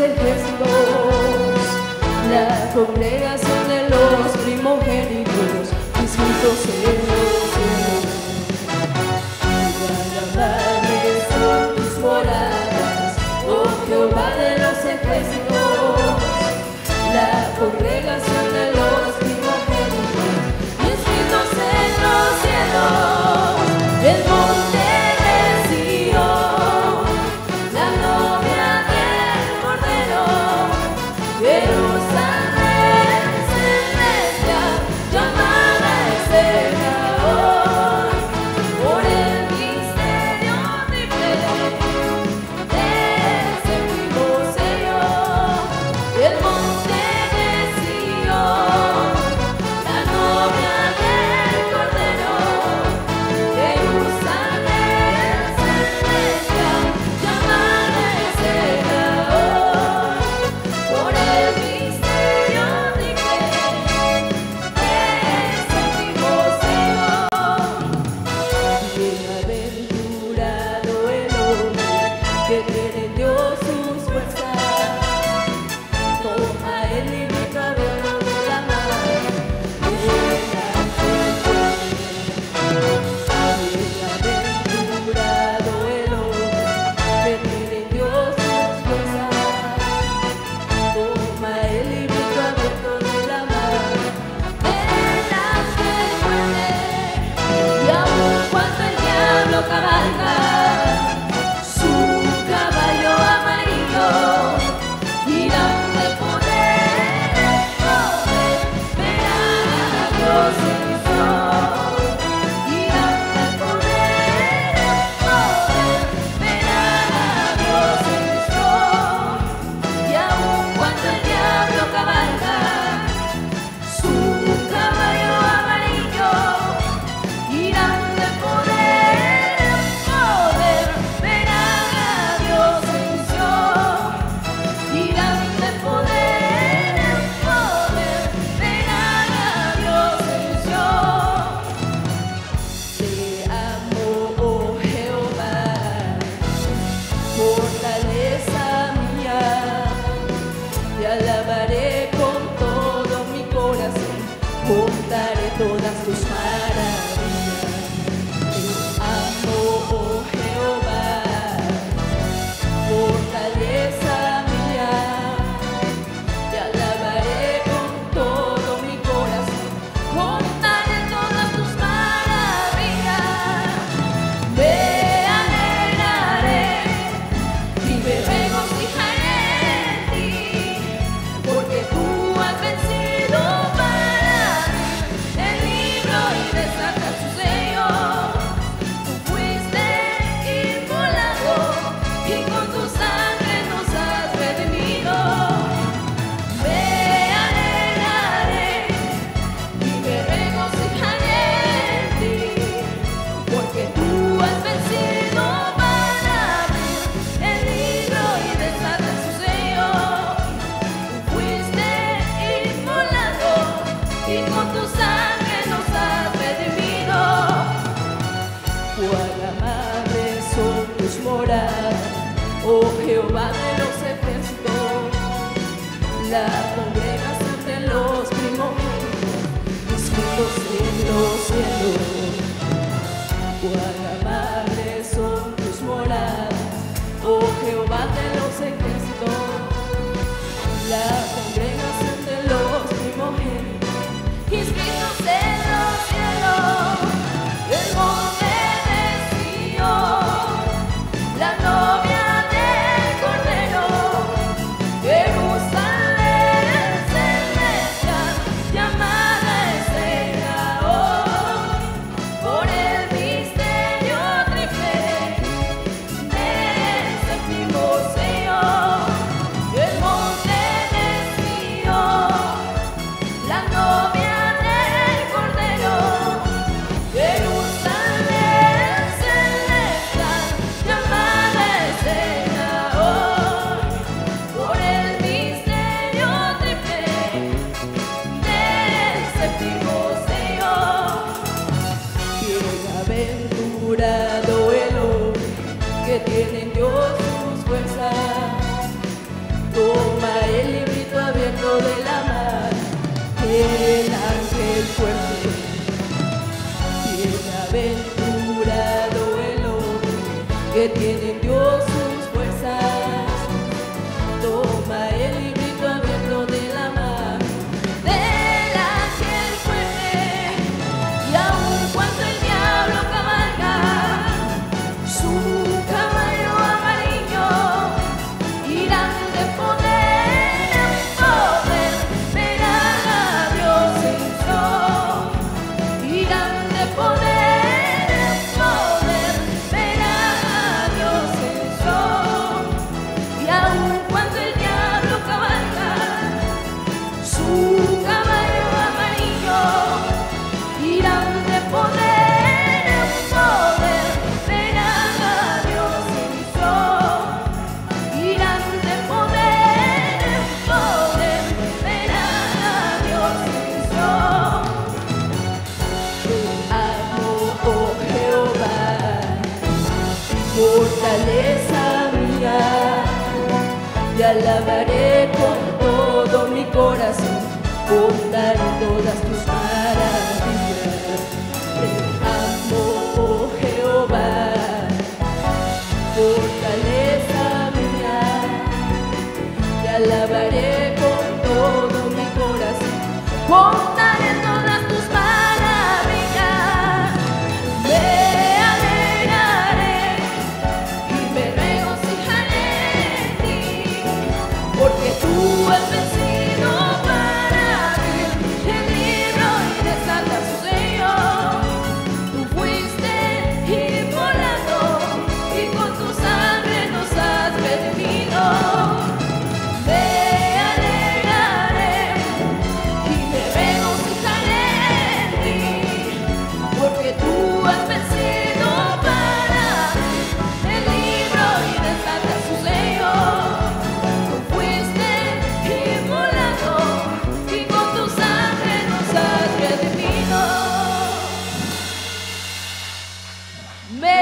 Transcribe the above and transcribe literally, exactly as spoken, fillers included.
ejércitos, la congregación de los primogénitos, inscritos en los cielos. Agradables son tus moradas, oh Jehová de los ejércitos, la congregación de los primogénitos, inscritos en los cielos. El monte de Sion, la novia del Cordero, Jerusalén celestial, llamada es ella hoy, por el misterio triple del séptimo sello. El monte de Sion, la novia del Cordero, Jerusalén celestial, llamada es ella hoy, por el misterio triple del séptimo sello. Bienaventurado el hombre que tiene en Dios sus fuerzas, toma el librito abierto de la mano, bienaventurado el hombre que tiene en Dios sus fuerzas, toma el librito abierto de la mano, el ángel fuerte, y aun cuando el diablo cabalga su caballo amarillo, irán de poder en poder, verán a Dios en Sion. Irán de poder en poder, verán a Dios en Sion. Y aun cuando el diablo cabalga su caballo amarillo, irán de poder en poder, verán a Dios en Sion. Irán de poder en poder, verán a Dios en Sion. Te amo, oh Jehová, fortaleza mía, te alabaré con todo mi corazón, contaré todas tus maravillas. Te amo, oh Jehová, fortaleza mía, te alabaré con todo mi corazón, contaré todas tus maravillas. Me alegraré y me regocijaré en ti, porque tú has vencido para mí el libro y desatas sus sellos. Tú fuiste inmolado y con tu sangre nos has redimido. Me alegraré y me regocijaré en ti, porque tú has vencido para mí el libro y desatas sus sellos. Tú fuiste inmolado y con tu sangre nos has redimido. Cuán amables son tus moradas, oh Jehová de los ejércitos, la congregación de los primogénitos, inscritos en los cielos. Cuán amables son tus moradas, oh Jehová de los ejércitos, la congregación de los primogénitos, inscritos en los cielos. El monte de Sion, la novia del Cordero, Jerusalén celestial, llamada es ella hoy, por el misterio triple del séptimo sello. El monte de Sion, la novia del Cordero, Jerusalén celestial, llamada es ella hoy, por el misterio triple del séptimo sello. Bienaventurado el hombre que tiene en Dios sus fuerzas, el librito abierto de la mar. El ángel fuerte, bienaventurado el hombre que tiene en Dios sus fuerzas. Toma el librito abierto de la mar. Del ángel fuerte, y aun cuando el diablo cabalga su caballo amarillo, irán de poder en poder, verán a Dios en sol. Irán de poder en poder, verán a Dios en sol. Y aun cuando el diablo cabalga su caballo amarillo, irán de poder en poder, verán a Dios en sol. Irán de poder en poder, verán a Dios en sol. Te amo, oh Jehová, fortaleza mía. Te alabaré con todo mi corazón, contaré todas tus maravillas. Te amo, oh Jehová, fortaleza mía. Te alabaré con todo mi corazón, contaré todas tus maravillas. Me alegraré y me regocijaré en ti, porque tú has vencido para mí el libro y desatas su sello. Tú fuiste inmolado y con tu sangre nos has redimido. Me alegraré y me regocijaré en ti, porque tú has vencido para mí el libro y desatas su sello. Tú fuiste inmolado y con tu sangre nos has redimido. Me